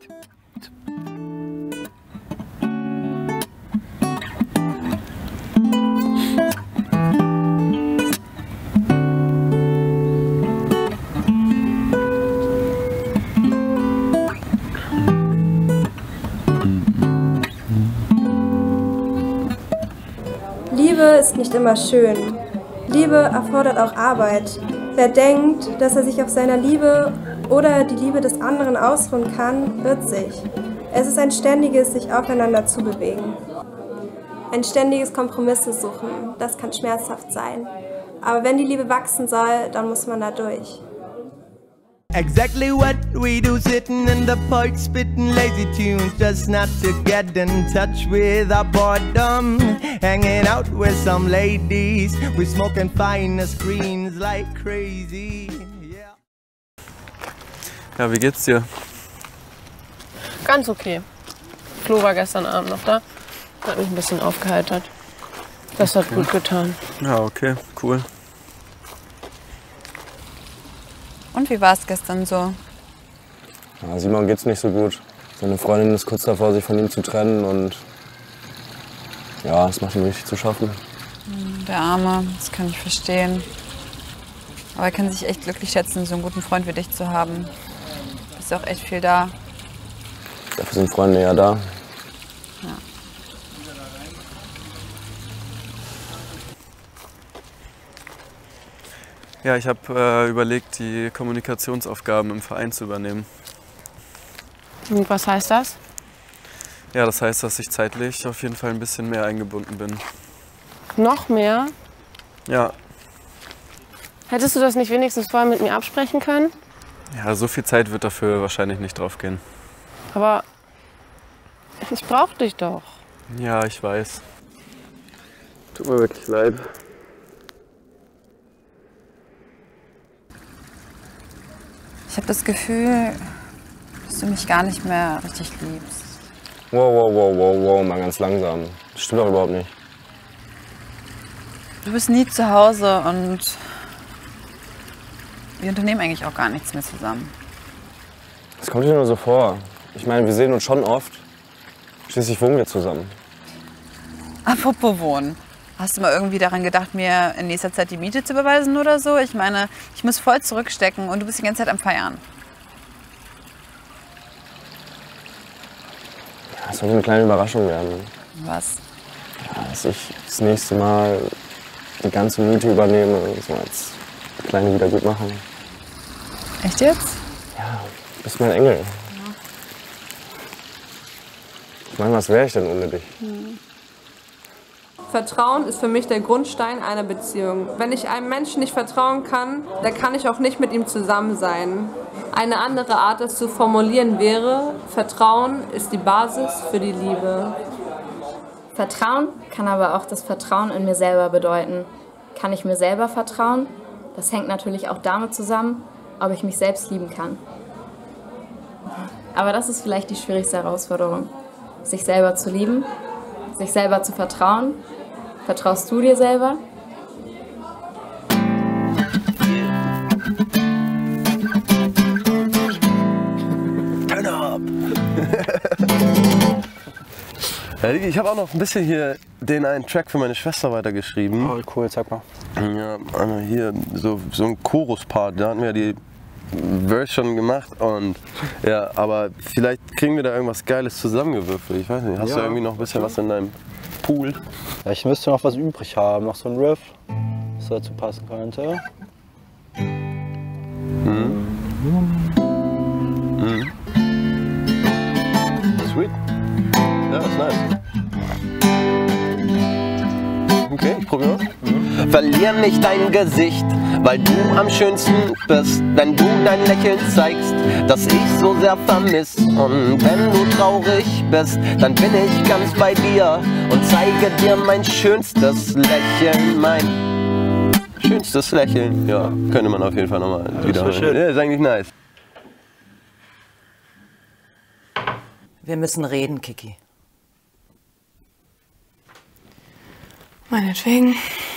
Liebe ist nicht immer schön. Liebe erfordert auch Arbeit. Wer denkt, dass er sich auf seiner Liebe oder die Liebe des anderen ausruhen kann, irrt sich. Es ist ein ständiges sich aufeinander zubewegen. Ein ständiges Kompromisse suchen, das kann schmerzhaft sein. Aber wenn die Liebe wachsen soll, dann muss man da durch. Exactly what we do, sitting in the park, spitting lazy tunes, just not to get in touch with our boredom. Hanging out with some ladies, we smoking fine the screens like crazy. Yeah. Ja, wie geht's dir? Ganz okay. Flo war gestern Abend noch da, hat mich ein bisschen aufgeheitert. Das hat gut getan. Ja, okay, cool. Und wie war es gestern so? Ja, Simon geht's nicht so gut. Seine Freundin ist kurz davor, sich von ihm zu trennen und ja, es macht ihm richtig zu schaffen. Der Arme, das kann ich verstehen. Aber er kann sich echt glücklich schätzen, so einen guten Freund wie dich zu haben. Du bist auch echt viel da. Dafür sind Freunde ja da. Ja. Ja, ich habe überlegt, die Kommunikationsaufgaben im Verein zu übernehmen. Und was heißt das? Ja, das heißt, dass ich zeitlich auf jeden Fall ein bisschen mehr eingebunden bin. Noch mehr? Ja, Hättest du das nicht wenigstens vorher mit mir absprechen können? ja, so viel Zeit wird dafür wahrscheinlich nicht drauf gehen. Aber ich brauch dich doch. Ja, ich weiß. Tut mir wirklich leid. Ich habe das Gefühl, dass du mich gar nicht mehr richtig liebst. Wow, mal ganz langsam. Das stimmt doch überhaupt nicht. Du bist nie zu Hause und wir unternehmen eigentlich auch gar nichts mehr zusammen. Das kommt dir nur so vor. Ich meine, wir sehen uns schon oft. Schließlich wohnen wir zusammen. Apropos Wohnen. Hast du mal irgendwie daran gedacht, mir in nächster Zeit die Miete zu überweisen oder so? Ich meine, ich muss voll zurückstecken und du bist die ganze Zeit am Feiern. Ja, es soll eine kleine Überraschung werden. Was? Ja, dass ich das nächste Mal die ganze Miete übernehme, so als kleine Wiedergutmachung. Echt jetzt? Ja, du bist mein Engel. Ja. Ich meine, was wäre ich denn ohne dich? Vertrauen ist für mich der Grundstein einer Beziehung. Wenn ich einem Menschen nicht vertrauen kann, dann kann ich auch nicht mit ihm zusammen sein. Eine andere Art, das zu formulieren wäre: Vertrauen ist die Basis für die Liebe. Vertrauen kann aber auch das Vertrauen in mir selber bedeuten. Kann ich mir selber vertrauen? Das hängt natürlich auch damit zusammen, ob ich mich selbst lieben kann. Aber das ist vielleicht die schwierigste Herausforderung. Sich selber zu lieben, sich selber zu vertrauen. Vertraust du dir selber? Turn up! Ich habe auch noch ein bisschen hier den einen Track für meine Schwester weitergeschrieben. Oh, cool, sag mal. Ja, einmal hier so ein Chorus-Part, da hatten wir die Verse schon gemacht und ja, aber vielleicht kriegen wir da irgendwas Geiles zusammengewürfelt. Ich weiß nicht, hast du irgendwie noch ein bisschen was in deinem Pool? Ja, ich müsste noch was übrig haben, noch so ein Riff, was dazu passen könnte. Sweet. Ja, ist nice. Okay, ich probiere was. Verlier nicht dein Gesicht, weil du am schönsten bist, wenn du dein Lächeln zeigst, das ich so sehr vermiss. Und wenn du traurig bist, dann bin ich ganz bei dir und zeige dir mein schönstes Lächeln, mein Schönstes Lächeln. Ja, könnte man auf jeden Fall nochmal wieder. Ja, ist eigentlich nice. Wir müssen reden, Kiki. Meinetwegen.